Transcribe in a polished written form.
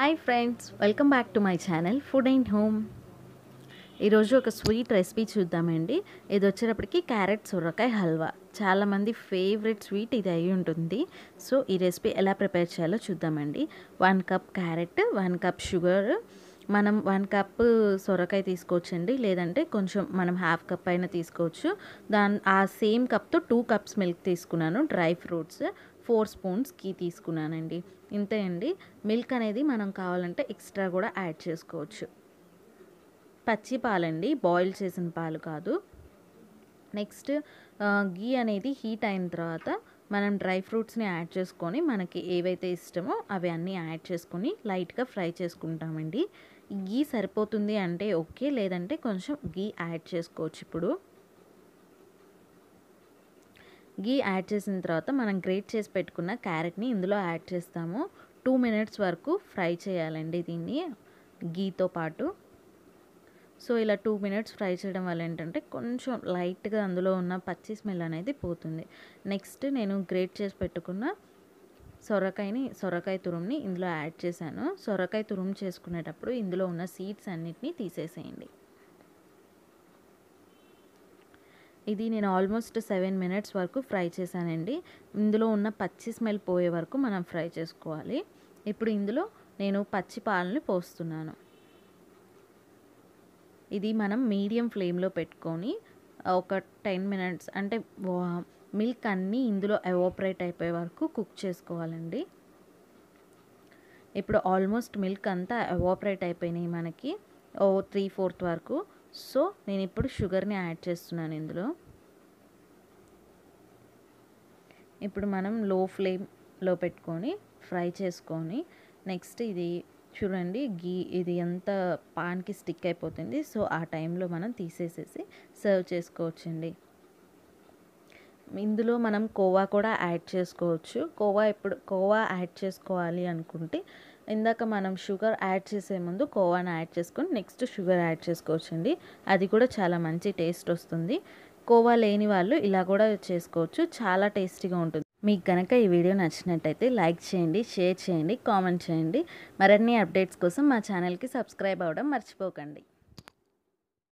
Hi friends, welcome back to my channel food and home. ఈరోజు ఒక sweet recipe చూద్దామండి. ఇది వచ్చేటప్పటికి క్యారెట్ సొరకాయ హల్వా. చాలామంది ఫేవరెట్ స్వీట్ ఇది అయి ఉంటుంది. సో ఈ రెసిపీ ఎలా ప్రిపేర్ చేయాలో చూద్దామండి. 1 కప్ క్యారెట్, 1 కప్ షుగర్, మనం 1 కప్ సొరకాయ తీసుకోవచ్చండి, లేదంటే కొంచెం మనం హాఫ్ కప్ అయినా తీసుకోవచ్చు. ఆ సేమ్ కప్తో 2 కప్స్ మిల్క్ తీసుకున్నాను. డ్రై ఫ్రూట్స్ 4 స్పూన్స్ ఘీ తీసుకున్నానండి. ఇంతే అండి. మిల్క్ అనేది మనం కావాలంటే ఎక్స్ట్రా కూడా యాడ్ చేసుకోవచ్చు. పచ్చి పాలండి, బాయిల్ చేసిన పాలు కాదు. నెక్స్ట్ ఘీ అనేది హీట్ అయిన తర్వాత మనం డ్రై ఫ్రూట్స్ని యాడ్ చేసుకొని మనకి ఏవైతే ఇష్టమో అవి అన్నీ యాడ్ చేసుకొని లైట్గా ఫ్రై చేసుకుంటామండి. ఘీ సరిపోతుంది అంటే ఓకే, లేదంటే కొంచెం ఘీ యాడ్ చేసుకోవచ్చు. ఇప్పుడు ఘీ యాడ్ చేసిన తర్వాత మనం గ్రేట్ చేసి పెట్టుకున్న క్యారెట్ని ఇందులో యాడ్ చేస్తాము. 2 మినిట్స్ వరకు ఫ్రై చేయాలండి దీన్ని ఘీతో పాటు. సో ఇలా 2 మినిట్స్ ఫ్రై చేయడం వల్ల ఏంటంటే కొంచెం లైట్గా అందులో ఉన్న పచ్చి స్మెల్ అనేది పోతుంది. నెక్స్ట్ నేను గ్రేట్ చేసి పెట్టుకున్న సొరకాయ తురుముని ఇందులో యాడ్ చేశాను. సొరకాయ తురుము చేసుకునేటప్పుడు ఇందులో ఉన్న సీడ్స్ అన్నిటినీ తీసేసేయండి. ఇది నేను ఆల్మోస్ట్ 7 మినిట్స్ వరకు ఫ్రై చేశానండి. ఇందులో ఉన్న పచ్చి స్మెల్ పోయే వరకు మనం ఫ్రై చేసుకోవాలి. ఇప్పుడు ఇందులో నేను పచ్చి పాలని పోస్తున్నాను. ఇది మనం మీడియం ఫ్లేమ్లో పెట్టుకొని ఒక 10 మినిట్స్ అంటే మిల్క్ అన్నీ ఇందులో ఎవాపరేట్ అయిపోయే వరకు కుక్ చేసుకోవాలండి. ఇప్పుడు ఆల్మోస్ట్ మిల్క్ అంతా ఎవాపరేట్ అయిపోయినాయి మనకి 3/4 వరకు. సో నేను ఇప్పుడు షుగర్ని యాడ్ చేస్తున్నాను ఇందులో. ఇప్పుడు మనం లో ఫ్లేమ్లో పెట్టుకొని ఫ్రై చేసుకొని నెక్స్ట్ ఇది చూడండి, ఘీ ఇది ఎంత పాన్కి స్టిక్ అయిపోతుంది. సో ఆ టైంలో మనం తీసేసేసి సర్వ్ చేసుకోవచ్చండి. ఇందులో మనం కోవా కూడా యాడ్ చేసుకోవచ్చు. కోవా యాడ్ చేసుకోవాలి అనుకుంటే ఇందాక మనం షుగర్ యాడ్ చేసే ముందు కోవాని యాడ్ చేసుకొని నెక్స్ట్ షుగర్ యాడ్ చేసుకోవచ్చండి. అది కూడా చాలా మంచి టేస్ట్ వస్తుంది. కోవా లేని వాళ్ళు ఇలా కూడా చేసుకోవచ్చు, చాలా టేస్టీగా ఉంటుంది. మీకు కనుక ఈ వీడియో నచ్చినట్టయితే లైక్ చేయండి, షేర్ చేయండి, కామెంట్ చేయండి. మరిన్ని అప్డేట్స్ కోసం మా ఛానల్కి సబ్స్క్రైబ్ అవ్వడం మర్చిపోకండి.